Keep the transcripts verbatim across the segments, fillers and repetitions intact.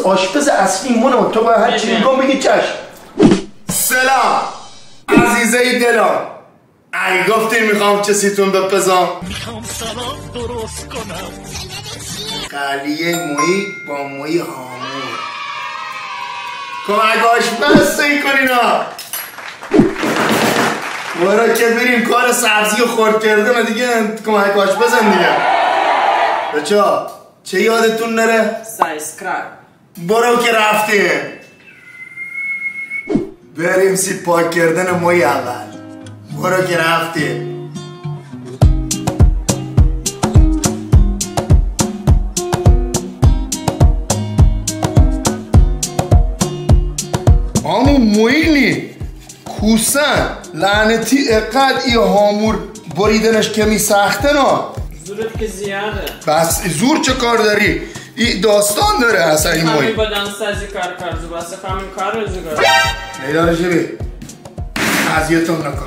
آشپز اصلی مونه تو باید هر چی میگم بگی چشم. سلام عزیزه دلم، ای گفتی میخوام چسیتون بپزم، میخوام سلام درست کنم. قلیه مویی با مویی هامور کمک آشپز سی کنینا. برو که بریم کار سبزی و خورد کردن دیگه کمک آشپزن دیگه. بچه ها چه یادتون نره؟ سابسکرایب. برو که رفتیم بریم سی پاک کردن موی اول. برو که رفتیم. آمو مویلی کوسن لعنتی اقد ای هامور بریدنش کمی سخته نه. زورت که زیاده. بس زور چه کار داری؟ این داستان داره اصلا این موی. همین بدن سازی کار کرد بس همین کار رو زگر. لیلا رجبی اذیتم نکن.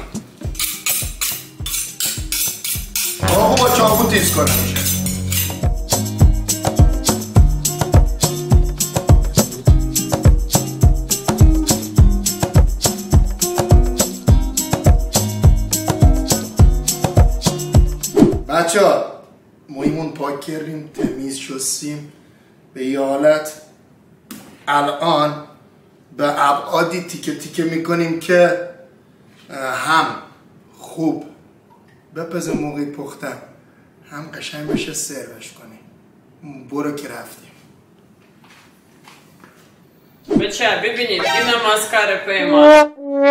آقا با چاقو تیز کنم میشه. بچه ها مویمون پاک کردیم تمیز شستیم به یه حالت. الان به ابعادی تیکه تیکه میکنیم که هم خوب بپزه موقعی پختن هم قشنگ بشه سروش کنیم. برو که رفتیم. بچه ببینید اینم از کار پیمان،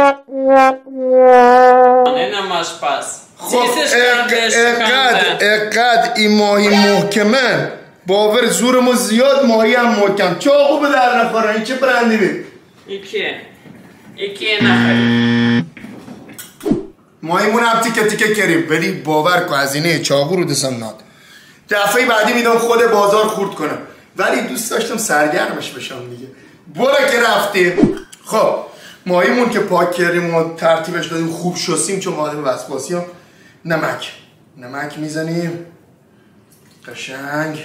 اینم آشپز. خب اقد اقد این ماهی محکمه باور زورمو زیاد ماهی هم محکم. چاقو به در نخوره. این چه برندی بید؟ ایکیه ایکیه نخرید. ماهیمون هم تیکه تیکه کریم ولی باور کن هزینه چاقو رو دستم ناد. دفعه بعدی میدم خود بازار خورد کنم ولی دوست داشتم سرگرمش بشم دیگه. برو که رفتیم. خب ماهیمون که پاک کردیم و ترتیبش دادیم خوب شستیم چون مادم وسواسی هم. نمک نمک میزنیم قشنگ.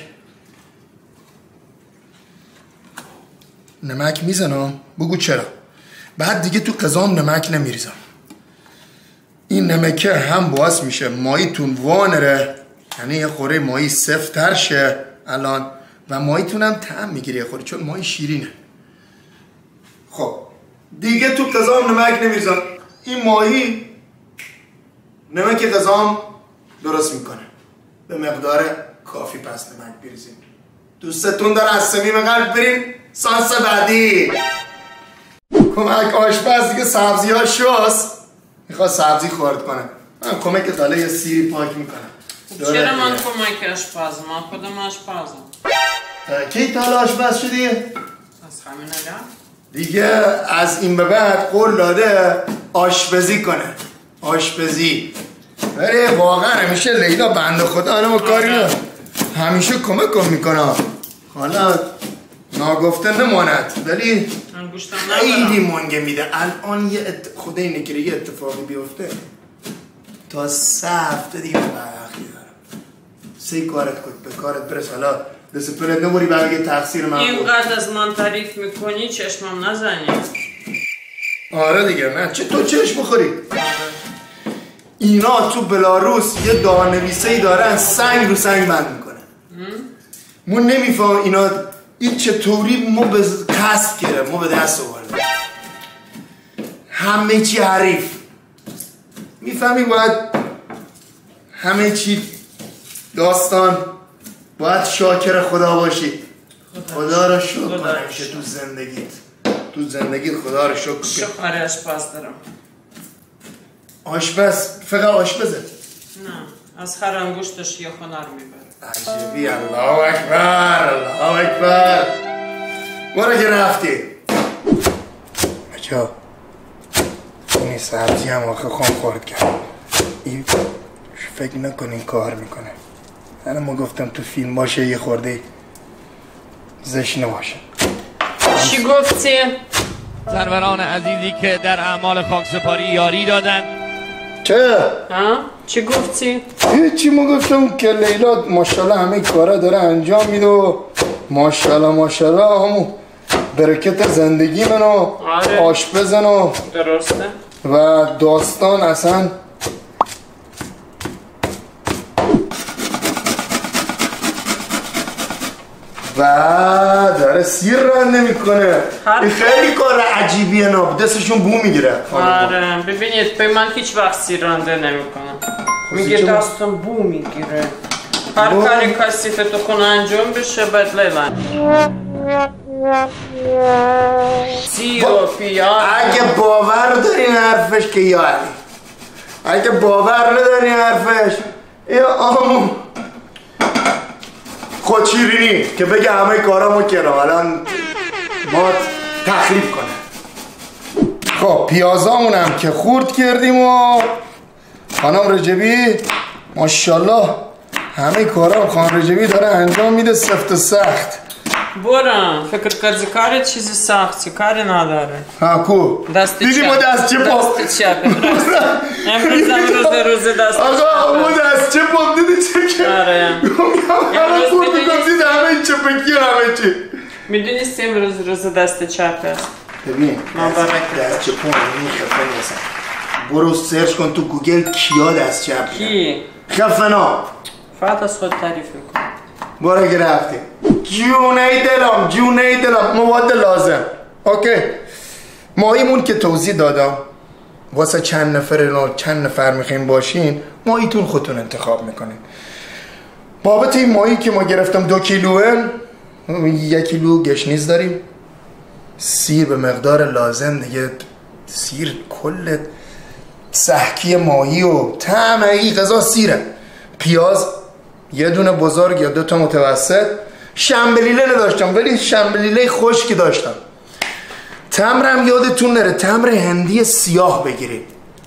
نمک میزنم بگو چرا. بعد دیگه تو قضام نمک نمیریزم. این نمکه هم باعث میشه ماهیتون وانره، یعنی یه خوره ماهی سفتر شه الان و ماهیتون هم طعم میگیره یه خوره چون ماهی شیرینه. خب دیگه تو قضام نمک نمیریزم. این ماهی نمک قضام درست میکنه به مقدار کافی. پس نمک بریزیم. دوستتون داره از صمیم قلب بریم سانس بعدی. کمک آشپز دیگه سبزی ها شست میخواد سبزی خورد کنه. من کمک داله یه سیری پاک میکنم. چرا من کمک آشپزم؟ من خودم آشپزم. کی تا حالا آشپز شدی؟ از همین الان دیگه از این به بعد قول داده آشپزی کنه. آشپزی ولی واقعا همیشه لیلا بنده خدا آنمو کاری نه همیشه کمک کن میکنه. حالا ناگفته نماند ولی خیلی منگه میده. الان یه ات... خدا اینه که یه اتفاقی بیفته تا سه هفته دیگه برخی دارم. سه کارت کن به کارت برس. حالا دست پلت نبوری بگه تقصیر من. اینقدر از من تعریف میکنی چشمم نزنی. آره دیگه نه چه تو چشم بخوری. اینا تو بلاروس یه دارنویسه ای دارن سنگ رو سنگ بند میکنن. ما نمیفهم اینا این چطوری ما به کسب کرده ما به دست آورده. همه چی حریف میفهمی. باید همه چی داستان باید شاکر خدا باشی. خدا رو شکر کنه میشه تو زندگیت. تو زندگیت خدا رو شکر. شکر آشپز دارم. آشپز فقط آشپزه؟ نه از هر انگشتش یه هنر میبره. عجبی. الله اکبر الله اکبر. برو که رفتی. بچه ها این سبزی هم آخه خام خورد کرد. این فکر نکنین کار میکنه. من ما گفتم تو فیلم باشه یه خورده زشت نباشه. چی گفتی؟ سروران عزیزی که در اعمال خاکسپاری یاری دادن. چه؟ ها؟ چی گفتی؟ هیچی. ما گفتم که لیلا ماشاءالله همه کارا داره انجام میده و ماشاءالله ماشاءالله همون برکت زندگی منو آره. آشپزنو درسته و داستان اصلا و داره سیر رنده میکنه. این خیلی کار عجیبیه. نه دستشون بو میگیره. آره ببینید به من هیچ وقت سیر رنده نمیکنم. میگه دستم بو میگیره. هر کاری کثیف تو خونه انجام بشه بدله من. سیر و پیاز. اگه باور داری حرفش که یاری، اگه باور نداری حرفش یا آمون خودشیرینی که بگه همه کارامو کنم الان ما تخریب کنه. خب پیازامونم که خورد کردیم و خانم رجبی ماشاءالله همه کارام خانم رجبی داره انجام میده سفت و سخت. برم فکر کرد کار چیزی سختی کاری نداره. ها کو دست دیدی ما دست چپ دست چپ امروز روز روز دست آقا ما دست چپ دیدی چه که آره همه خورد میگم همه چپکی همه چی میدونیست امروز روز دست چپ است. ببین دست چپ همین خفه نیستم. برو سرچ کن تو گوگل کیا دست چپ کی؟ خفنا فقط از خود تعریف کن. برو که رفتیم جونه دلم جونه دلم مواد لازم. اوکی ماهیمون که توضیح دادم واسه چند نفر چند نفر میخوایم باشین ماهیتون خودتون انتخاب میکنین. بابت این ماهی که ما گرفتم دو کیلوه یک کیلو گشنیز داریم، سیر به مقدار لازم دیگه، سیر کل سحکی ماهی و طعم ای غذا سیره، پیاز یه دونه بزرگ یا دو تا متوسط، شنبلیله نداشتم ولی شنبلیله خشکی داشتم. تمرم یادتون نره تمر هندی سیاه بگیرید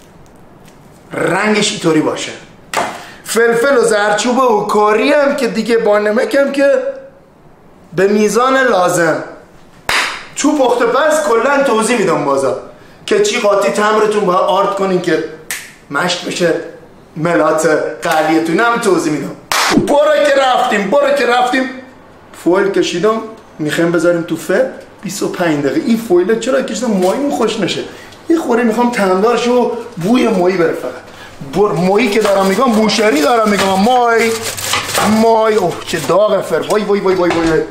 رنگش اینطوری باشه. فلفل و زرچوبه و کاری هم که دیگه با نمکم که به میزان لازم. چوب پخته پس کلن توضیح میدم بازا که چی قاطی تمرتون باید آرد کنین که مشت بشه ملات قلیتون هم توضیح میدم. برو که رفتیم برو که رفتیم فویل کشیدم میخوایم بذاریم تو فر بیست و پنج دقیقه. این فویل چرا کشیدم ماهیمون خوش نشه یه خوره میخوام تمدارش و بوی ماهی بره فقط. بر ماهی که دارم میگم بوشری دارم میگم ماهی ماهی اوه چه داغه فر وای وای وای وای وای.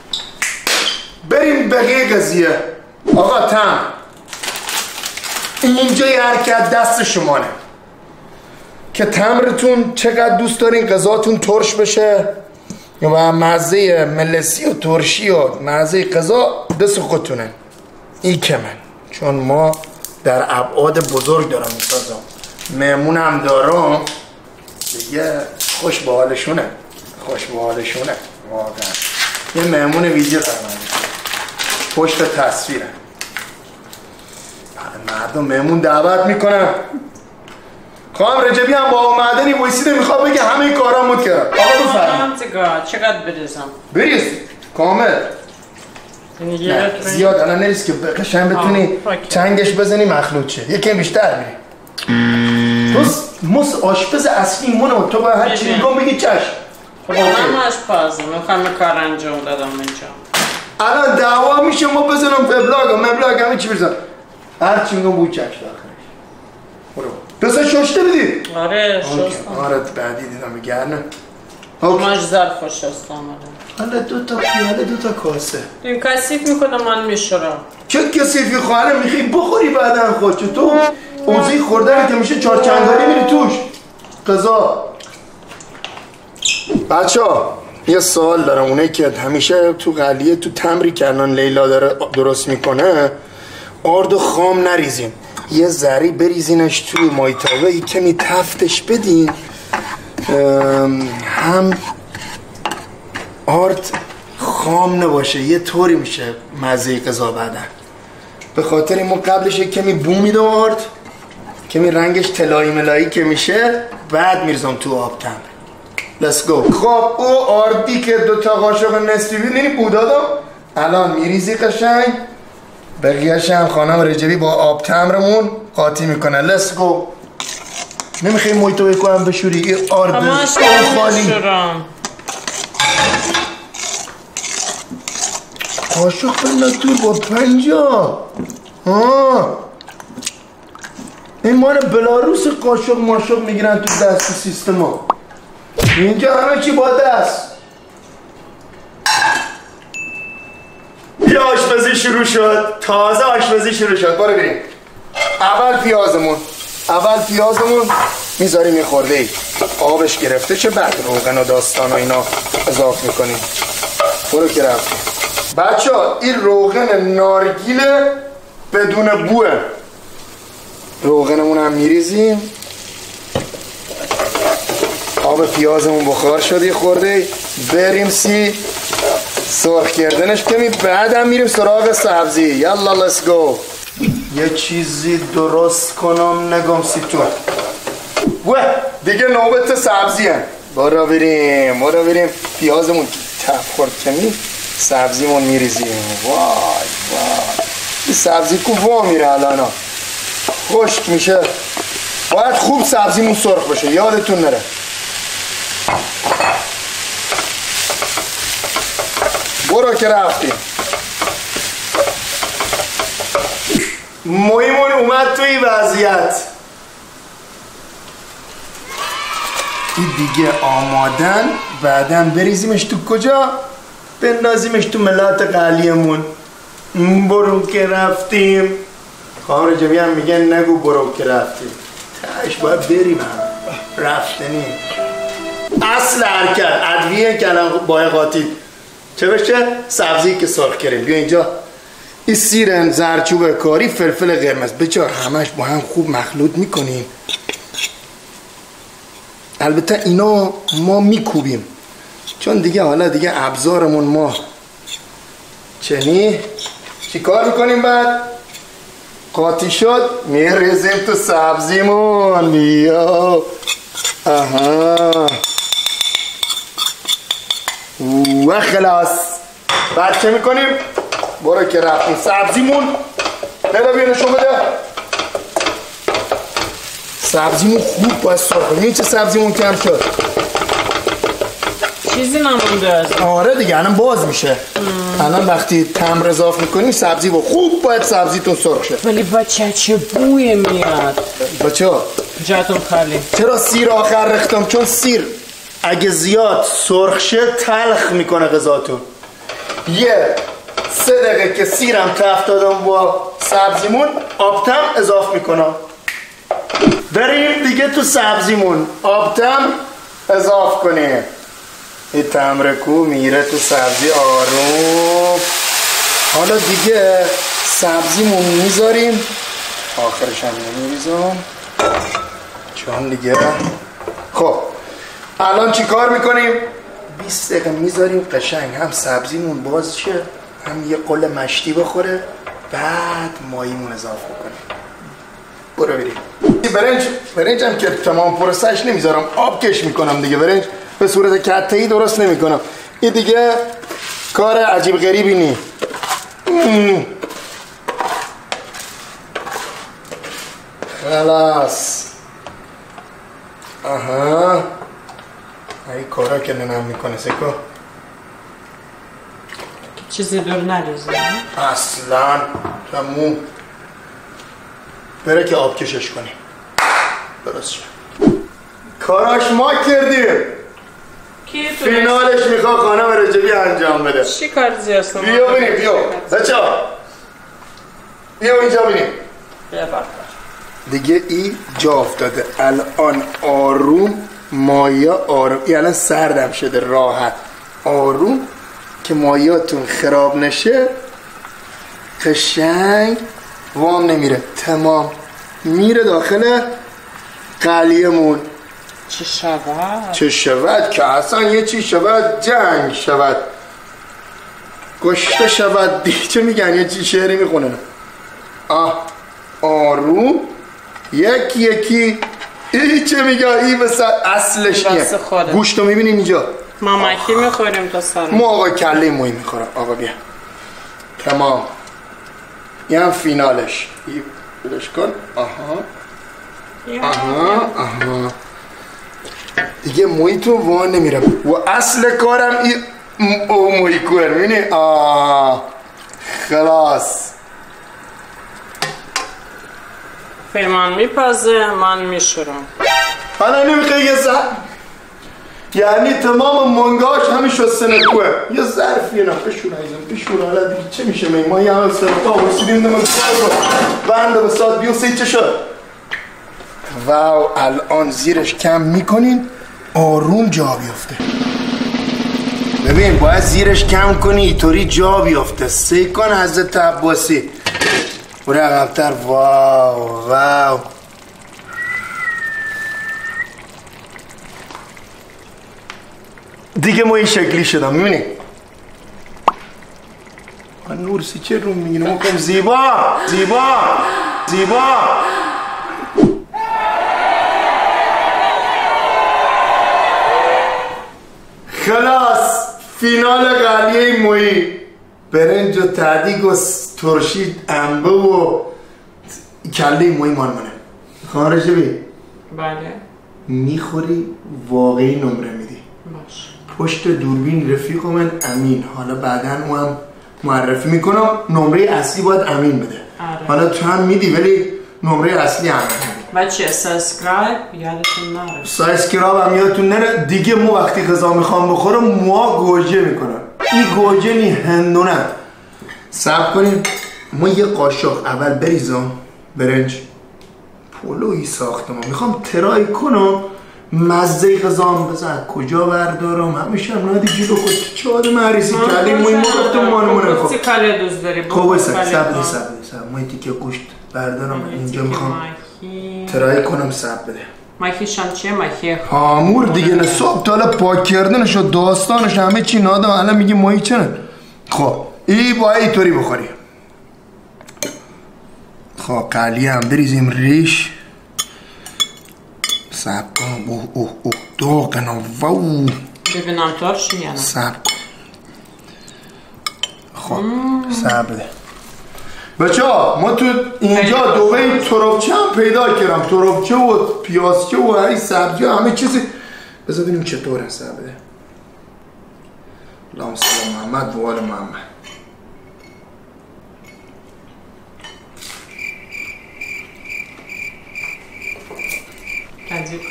بریم بقیه قضیه. آقا تم اینجا یه حرکت دست شمانه که تمرتون چقدر دوست دارین غذاتون ترش بشه و مزه ملسی و ترشی و مزه غذا دست خودتونه. این که من چون ما در ابعاد بزرگ دارم میسازم مهمونم دارم دیگه خوش به حالشونه خوش به حالشونه واقعا. یه مهمون ویژه دارم پشت تصویره مردم مهمون دعوت میکنم. خانم رجبی هم با اومدنی وایسیده میخواد بگه همه کارامو کردم. آقا بفرمایید چقدر بریزم؟ بریز کامل نه زیاد الان نریز که قشنگ بتونی چنگش بزنی مخلوط شه یکم بیشتر میری. تو مس آشپز اصلی منو تو باید هر چی میگم بگی چشم. خب من آشپزم میخوام کار انجام دادم اینجا. الان دعوا میشه ما بزنم وبلاگ و مبلاگ همه چی بزن هر چی میگم بوی چشم داخلش. برو دسته ششته بدید. آره شستم. آره بعدی دیدم گرنه. ماش ظرف شستم. حالا دو تا پیاله دو تا کاسه. این کثیف میکنه من میشورم. چه کثیفی خواهرم میخوای بخوری بعدن خود چه تو اوزی خوردن که میشه چهار چنگاری میری توش قضا. بچه ها یه سوال دارم اونایی که همیشه تو قلیه تو تمری که الان لیلا داره درست میکنه آرد و خام نریزیم یه ذری بریزینش توی مایتابه یه کمی تفتش بدین هم آرد خام نباشه یه طوری میشه مزه قضا بعدن. به خاطر ما قبلش یک کمی بو میدم آرد کمی رنگش طلایی ملایی که میشه بعد میرزم تو آب تمر. Let's go. خب او آردی که دو تا قاشق نصفی بیدینی بو دادم الان میریزی قشنگ بقیه‌اش هم خانم رجبی با آب تمرمون قاطی میکنه. Let's go. نمیخوایی محیطو بکنم بشوری این آرد خالی. قاشق بنداز دور با پنجا. ها این مال بلاروس قاشق ماشق میگیرن تو دست سیستم ها. اینجا همه چی با دست. بیا آشپزی شروع شد. تازه آشپزی شروع شد. برو بریم. اول پیازمون اول پیازمون میذاریم یه خورده ای آبش گرفته چه بعد روغن و داستان و اینا اضافه میکنیم. برو که رفتیم بچه ها. این روغن نارگیله بدون بوه. روغنمون هم میریزیم. آب پیازمون بخار شد یه خورده. بریم سی سرخ کردنش کنیم. بعد هم میریم سراغ سبزی. یالا let's go. یه چیزی درست کنم نگم سی تو. و دیگه نوبت سبزی هم. برو بریم برو بریم. پیازمون تف خورد کنیم سبزیمون میریزیم. وای وای این سبزی کو وا میره الان خشک میشه. باید خوب سبزیمون سرخ بشه یادتون نره. برو که رفتیم. مویمون اومد توی وضعیت. این دیگه آمادن. بعدم بریزیمش تو کجا؟ بندازیمش تو ملات قلیمون. برو که رفتیم. خانم رجبی هم میگن نگو برو که رفتیم. تاش باید بریم هم رفتنی. اصل حرکت ادویه کلم بای قاطی چه بشه؟ سبزی که سرخ کردیم. بیا اینجا این سیرن زرچوب کاری فلفل قرمز بچه همش با هم خوب مخلوط میکنیم. البته اینا ما میکوبیم چون دیگه حالا دیگه ابزارمون ما چنی. چی کار میکنیم بعد؟ قاطی شد میریزیم تو سبزیمون. بیا آها و خلاص. بعد چه میکنیم؟ برو که رفتیم سبزیمون. بدا بیا نشون بده. سبزیمون خوب باید سرخ کنیم. این چه سبزیمون کم شد؟ چیزی نمونده از آره دیگه الان باز میشه. الان وقتی تمر اضافه میکنیم سبزی با خوب باید سبزیتون سرخ شه. ولی بچه چه بوی میاد بچه ها جاتون خالی. چرا سیر آخر رختم؟ چون سیر اگه زیاد سرخ شه تلخ میکنه غذاتون. یه سه دقیقه که سیرم تفت دادم با سبزیمون آبتم اضافه میکنم. بریم دیگه تو سبزیمون آبتم اضافه کنیم. این تمرکو میره تو سبزی آروم. حالا دیگه سبزیمون میذاریم. آخرش هم نمیریزم چون دیگه. خب الان چی کار میکنیم؟ بیست دقیقه میذاریم قشنگ هم سبزیمون باز شه هم یه قله مشتی بخوره. بعد ماییمون اضافه کنیم. برو بریم. برنج برنج هم که تمام پروسش نمیذارم آب کش میکنم دیگه. برنج به صورت کته‌ای درست نمیکنم. این دیگه کار عجیب غریبی نی. خلاص. آها این کارا که ننم میکنه سکو چیزی دور نریزه اصلا. تموم. بره که آب کشش کنیم. درست شد. کاراش ما کردیم. کی تو فینالش میخواد خانم رجبی انجام بده. چی کار زیاست؟ بیا بینیم بیا بچه ها بیا اینجا بینیم. بیا بخور دیگه ای جا افتاده الان آروم. مایه آروم. این الان سردم شده راحت آروم که مایاتون خراب نشه. قشنگ وام نمیره. تمام میره داخل قلیمون. چه شود؟ چه شود که اصلا یه چی شود جنگ شود گشته شود دی. چه میگن یه چی شعری میخونن. آه آروم یکی یکی. ای چه میگه ای بس اصلش نیه. گوشتو میبینین اینجا ما مکی میخوریم تا سر ما آقا کله موی میخورم. آقا بیا تمام. یه هم فینالش. ای بلش کن. آها آها آها دیگه موی تو وان نمیرم. و اصل کارم ای موی کوه. میبینی آه خلاص پیمان میپزه من میشورم. حالا نمیخوای یه ظرف، یعنی تمام منگاش همین شستن کوه، یه ظرف یه نفر شور عزیزم بشور. حالا دیگه چه میشه می ما یه همه سرطا بسیدیم نمون بنده به ساعت بیو سی چه شد. واو الان زیرش کم میکنین آروم جا بیفته. ببین باید زیرش کم کنی اینطوری جا بیفته. سه کن حضرت عباسی برای عقبتر. واو واو دیگه ما این شکلی شدم. میبینی من نورسی چه روم میگیرم مکم زیبا زیبا زیبا. خلاص فینال قلیه مویی برنج و تردیگ و ترشید انبه و کله مویی مان منه. خارجه بی بله میخوری واقعی نمره میدی. باش. پشت دوربین رفیق من امین، حالا بعدن او هم معرفی میکنم. نمره اصلی باید امین بده. آره. حالا تو هم میدی ولی نمره اصلی امین بده. بچه سابسکرایب یادتون نره. سابسکرایب هم یادتون نره. دیگه مو وقتی غذا میخوام بخورم موها گوجه میکنم. این گوجه نی هندونه. صبر کنیم ما یه قاشق اول بریزم برنج پلویی ساختم. میخوام ترای کنم مزه غذام بزن کجا بردارم. همیشه هم نادی جلو خود چاد مریسی کردیم موی ما رفتم مانمونه. خب کله دوست داری؟ خب بایسته سبده سبده سبده ما تیکه گوشت بردارم اینجا میخوام ترای کنم. سب بده ماهیش هم چیه؟ ماهی هامور دیگه نه. صبح تا حالا پاک کردنش و داستانش همه چی نادم. الان میگی ماهی چنه. خب ای باید اینطوری بخوری. خب قلیه هم بریزیم ریش. سب کن. اوه اوه اوه داغنا واو. ببینم ترش یا نه. سب کن. خب سب بده بچه ها. ما تو اینجا دوبه ترابچه هم پیدا کردم. ترابچه و پیازچه و هری سبزی و همه چیزی. بذار ببینیم چطوره. سب بده. اللهم صل محمد و آل محمد. تنظیم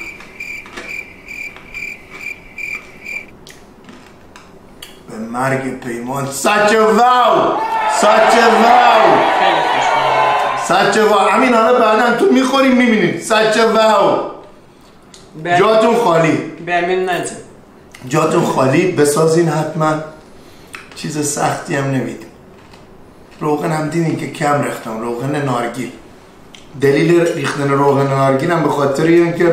به مرگ پیمان. سچه واو سچه واو خیلی خوشمزه. سچه واو. همین حالا بعدا تو میخوریم میبینید. سچه واو. جاتون خالی. به امین نجم جاتون خالی. بسازین حتما. چیز سختی هم نمید. روغن هم دیدین که کم ریختم. روغن نارگیل. دلیل ریختن روغن نارگیل هم به خاطر این که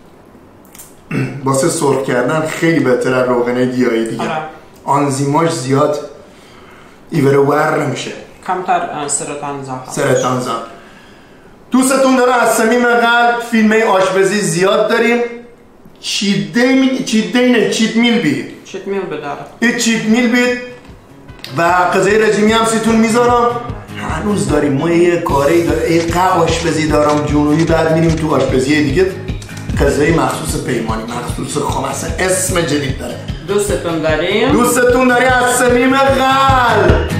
واسه سرخ کردن خیلی بهتره از روغن گیاهی دیگه. آره. آنزیماش زیاد ایوره ور نمیشه. کمتر سرطان زا. سرطان زا. دوستتون داره. از صمیم قلب فیلم آشپزی زیاد داریم. چیده می... چیده نه چیت میل بید. چیت میل بداره. این چیت میل بید و غذای رژیمی هم سیتون میذارم. هنوز داریم ما یه کاری داره. یه قه آشپزی دارم جنوبی. بعد میریم تو آشپزی دیگه. غذای مخصوص پیمانی مخصوص خمسه. اسم جدید داره. دوستتون داریم. دوستتون داری از صمیم قلب.